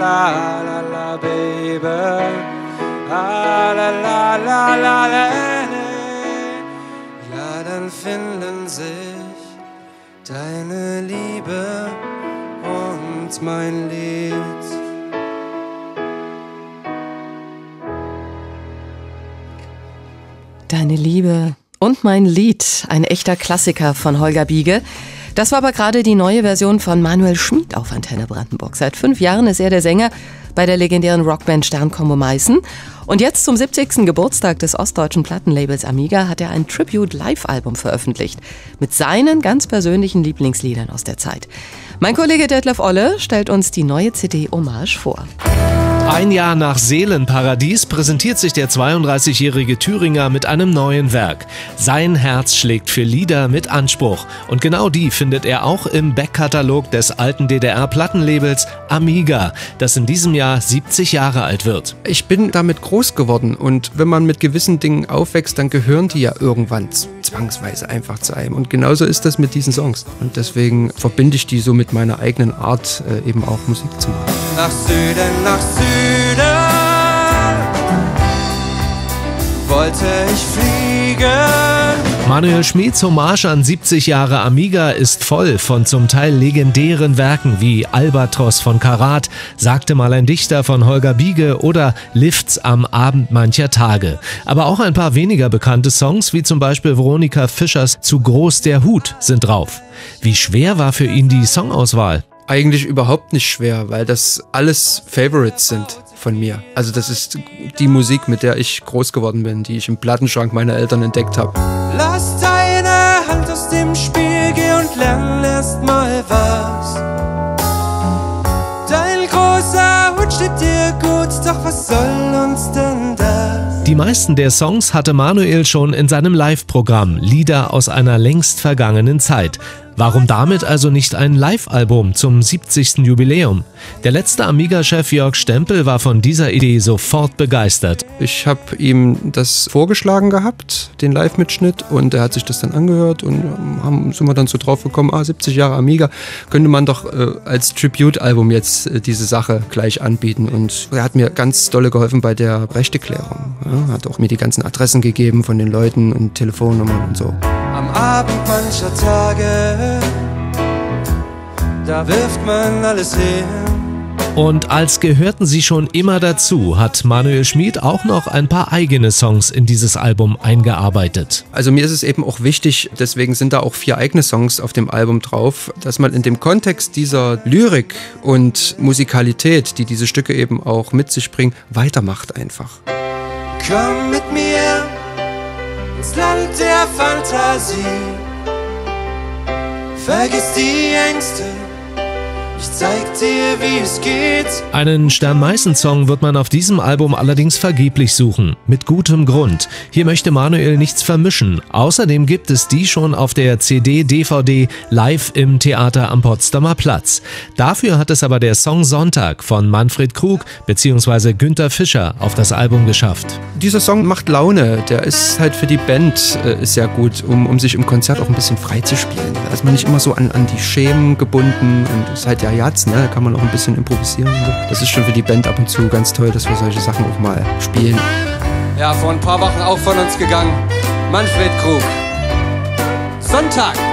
la la la, baby. Ah, la la la la la. Ja, dann finden sich deine Liebe und mein Lied. Deine Liebe und mein Lied, ein echter Klassiker von Holger Biege. Das war aber gerade die neue Version von Manuel Schmid auf Antenne Brandenburg. Seit 5 Jahren ist er der Sänger bei der legendären Rockband Sternkombo Meißen. Und jetzt zum 70. Geburtstag des ostdeutschen Plattenlabels Amiga hat er ein Tribute-Live-Album veröffentlicht mit seinen ganz persönlichen Lieblingsliedern aus der Zeit. Mein Kollege Detlef Olle stellt uns die neue CD Hommage vor. Ein Jahr nach Seelenparadies präsentiert sich der 32-jährige Thüringer mit einem neuen Werk. Sein Herz schlägt für Lieder mit Anspruch. Und genau die findet er auch im Backkatalog des alten DDR-Plattenlabels Amiga, das in diesem Jahr 70 Jahre alt wird. Ich bin damit groß geworden und wenn man mit gewissen Dingen aufwächst, dann gehören die ja irgendwann zwangsweise einfach zu einem. Und genauso ist das mit diesen Songs. Und deswegen verbinde ich die so mit meiner eigenen Art, eben auch Musik zu machen. Nach Süden wollte ich fliegen. Manuel Schmids Hommage an 70 Jahre Amiga ist voll von zum Teil legendären Werken wie Albatros von Karat, Sagte mal ein Dichter von Holger Biege oder Lifts am Abend mancher Tage. Aber auch ein paar weniger bekannte Songs, wie zum Beispiel Veronika Fischers Zu groß der Hut, sind drauf. Wie schwer war für ihn die Songauswahl? Eigentlich überhaupt nicht schwer, weil das alles Favorites sind von mir. Also das ist die Musik, mit der ich groß geworden bin, die ich im Plattenschrank meiner Eltern entdeckt habe. Lass deine Hand aus dem Spiel gehen und lern erst mal was. Dein großer Hut steht dir gut, doch was soll uns denn das? Die meisten der Songs hatte Manuel schon in seinem Live-Programm, Lieder aus einer längst vergangenen Zeit. Warum damit also nicht ein Live-Album zum 70. Jubiläum? Der letzte Amiga-Chef Jörg Stempel war von dieser Idee sofort begeistert. Ich habe ihm das vorgeschlagen gehabt, den Live-Mitschnitt, und er hat sich das dann angehört und sind wir dann so drauf gekommen, 70 Jahre Amiga, könnte man doch als Tribute-Album jetzt diese Sache gleich anbieten. Und er hat mir ganz dolle geholfen bei der Rechteklärung. Ja, hat auch mir die ganzen Adressen gegeben von den Leuten und Telefonnummern und so. Am Abend mancher Tage, da wirft man alles hin. Und als gehörten sie schon immer dazu, hat Manuel Schmid auch noch ein paar eigene Songs in dieses Album eingearbeitet. Also mir ist es eben auch wichtig, deswegen sind da auch 4 eigene Songs auf dem Album drauf, dass man in dem Kontext dieser Lyrik und Musikalität, die diese Stücke eben auch mit sich bringen, weitermacht einfach. Komm mit mir ins Land der Fantasie. Vergiss die Ängste, ich zeig dir, wie es geht. Einen Stern-Meißen-Song wird man auf diesem Album allerdings vergeblich suchen. Mit gutem Grund. Hier möchte Manuel nichts vermischen. Außerdem gibt es die schon auf der CD-DVD live im Theater am Potsdamer Platz. Dafür hat es aber der Song Sonntag von Manfred Krug bzw. Günther Fischer auf das Album geschafft. Dieser Song macht Laune. Der ist halt für die Band sehr gut, um sich im Konzert auch ein bisschen frei zu spielen. Da ist man nicht immer so an die Schemen gebunden und ist halt ja Jazz, ne? Da kann man auch ein bisschen improvisieren. Das ist schon für die Band ab und zu ganz toll, dass wir solche Sachen auch mal spielen. Ja, vor ein paar Wochen auch von uns gegangen. Manfred Krug. Sonntag.